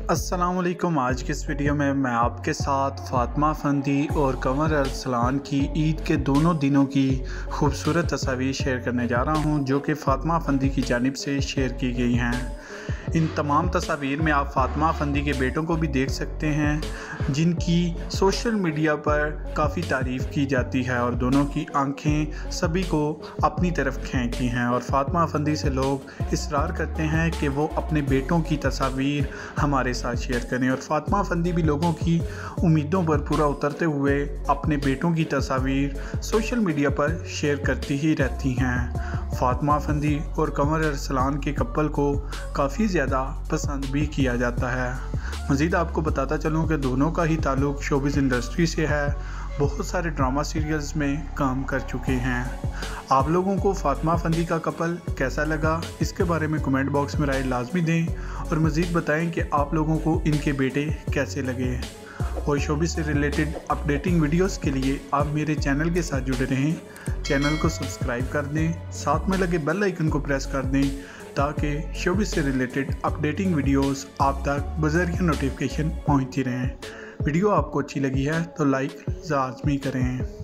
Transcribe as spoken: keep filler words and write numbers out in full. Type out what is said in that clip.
अस्सलाम वालेकुम। आज की इस वीडियो में मैं आपके साथ फातिमा फंदी और कमर अरसलान की ईद के दोनों दिनों की खूबसूरत तस्वीर शेयर करने जा रहा हूं, जो कि फातिमा फंदी की जानिब से शेयर की गई हैं। इन तमाम तस्वीर में आप फातिमा फंदी के बेटों को भी देख सकते हैं, जिनकी सोशल मीडिया पर काफ़ी तारीफ़ की जाती है और दोनों की आंखें सभी को अपनी तरफ खींचती हैं। और फातिमा फंदी से लोग इसरार करते हैं कि वो अपने बेटों की तस्वीर हमारे साथ शेयर करें, और फातिमा फंदी भी लोगों की उम्मीदों पर पूरा उतरते हुए अपने बेटों की तस्वीर सोशल मीडिया पर शेयर करती ही रहती हैं। फातिमा फंदी और कमर अरसलान के कपल को काफ़ी ज़्यादा पसंद भी किया जाता है। मज़ीद आपको बताता चलूँ कि दोनों का ही ताल्लुक़ शोबिज़ इंडस्ट्री से है, बहुत सारे ड्रामा सीरियल्स में काम कर चुके हैं। आप लोगों को फातिमा फंदी का कपल कैसा लगा, इसके बारे में कमेंट बॉक्स में राय लाजमी दें और मज़ीद बताएं कि आप लोगों को इनके बेटे कैसे लगे। और शोबिज़ से रिलेटेड अपडेटिंग वीडियोस के लिए आप मेरे चैनल के साथ जुड़े रहें। चैनल को सब्सक्राइब कर दें, साथ में लगे बेल आइकन को प्रेस कर दें ताकि शोबिज़ से रिलेटेड अपडेटिंग वीडियोस आप तक बज़रिया नोटिफिकेशन पहुंचती रहें। वीडियो आपको अच्छी लगी है तो लाइक लाजमी करें।